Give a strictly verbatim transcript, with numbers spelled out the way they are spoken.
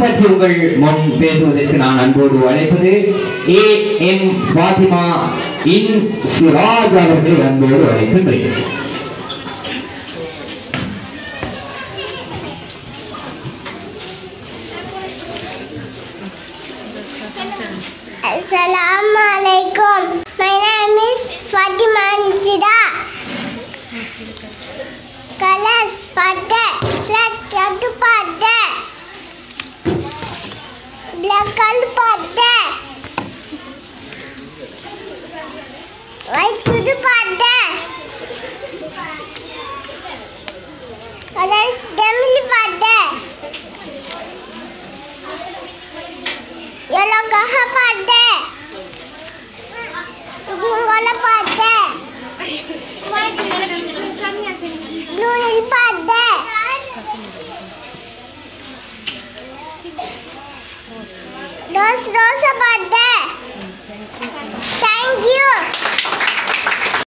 பற்றி உங்கள் முன் பேசுவதற்கு நான் அன்போடு அழைப்பது ஏ எம் ஃபாத்திமா இன் சிராஜ் அவர்களை அன்போடு அழைக்கின்றேன். Assalamu alaikum. My name is Fatima Anjida. Colors pade, black red pade, black color pade, white suit pade, colors demili pade, yellow kaha pade, green color pade, blue nil pade, rose rose pade.